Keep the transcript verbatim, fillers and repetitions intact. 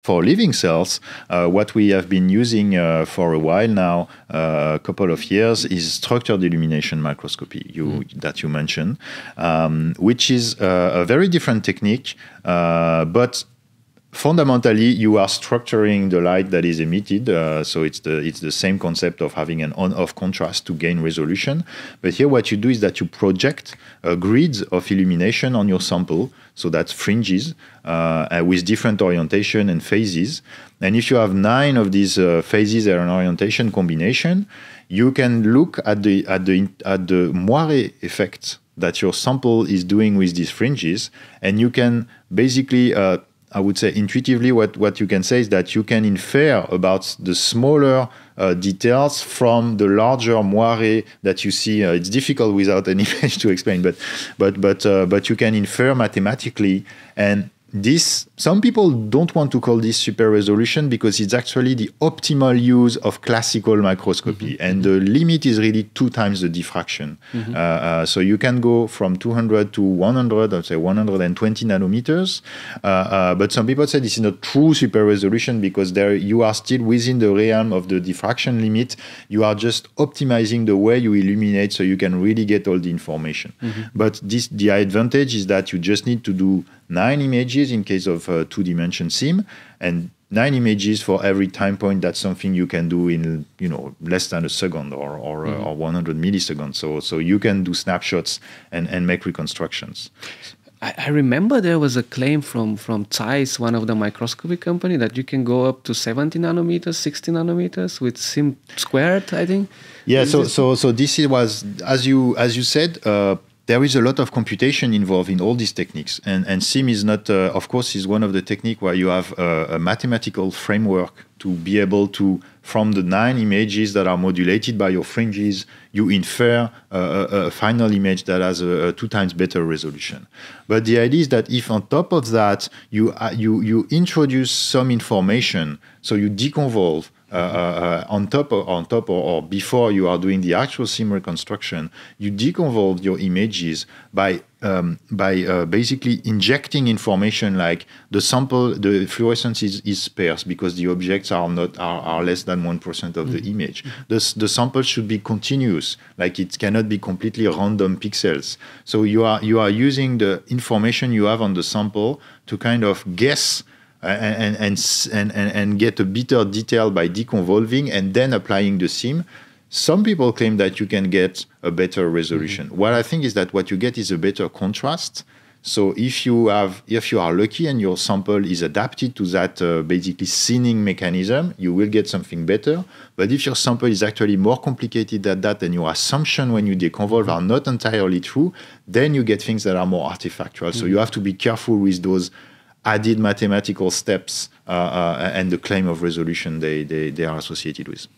for living cells, uh, what we have been using uh, for a while now, uh, a couple of years, is structured illumination microscopy you, mm. that you mentioned, um, which is uh, a very different technique, uh, but fundamentally, you are structuring the light that is emitted, uh, so it's the it's the same concept of having an on-off contrast to gain resolution. But here, what you do is that you project uh, grids of illumination on your sample, so that's fringes uh, with different orientation and phases. And if you have nine of these uh, phases and an orientation combination, you can look at the at the at the moire effect that your sample is doing with these fringes, and you can basically uh, I would say intuitively what, what you can say is that you can infer about the smaller uh, details from the larger moire that you see. Uh, it's difficult without an image to explain, but but but uh, but you can infer mathematically. And this, some people don't want to call this super resolution because it's actually the optimal use of classical microscopy. Mm-hmm. And the limit is really two times the diffraction. Mm-hmm. uh, uh, so you can go from two hundred to one hundred, I'd say one hundred twenty nanometers. Uh, uh, but some people say this is not true super resolution because there you are still within the realm of the diffraction limit. You are just optimizing the way you illuminate so you can really get all the information. Mm-hmm. But this, the advantage is that you just need to do nine images in case of uh, two-dimension SIM, and nine images for every time point. That's something you can do in, you know, less than a second or or, mm-hmm. uh, or one hundred milliseconds. So so you can do snapshots and, and make reconstructions. I, I remember there was a claim from from Zeiss, one of the microscopy company, that you can go up to seventy nanometers, sixty nanometers with SIM squared, I think. Yeah. Is so this so so this was, as you as you said. Uh, There is a lot of computation involved in all these techniques, and, and SIM is not, uh, of course, is one of the techniques where you have a, a mathematical framework to be able to, from the nine images that are modulated by your fringes, you infer a, a, a final image that has a, a two times better resolution. But the idea is that if on top of that you uh, you you introduce some information, so you deconvolve. Uh, uh, on top, or, on top, or, or before you are doing the actual SIM reconstruction, you deconvolve your images by um, by uh, basically injecting information like the sample, the fluorescence is, is sparse because the objects are not are, are less than one percent of mm-hmm. the image. The the sample should be continuous, like it cannot be completely random pixels. So you are you are using the information you have on the sample to kind of guess. And, and, and, and, and get a better detail by deconvolving and then applying the SIM. Some people claim that you can get a better resolution. Mm-hmm. What I think is that what you get is a better contrast. So if you have, if you are lucky and your sample is adapted to that uh, basically scening mechanism, you will get something better. But if your sample is actually more complicated than that and your assumption when you deconvolve are not entirely true, then you get things that are more artifactual. Mm-hmm. So you have to be careful with those added mathematical steps uh, uh, and the claim of resolution they, they, they are associated with.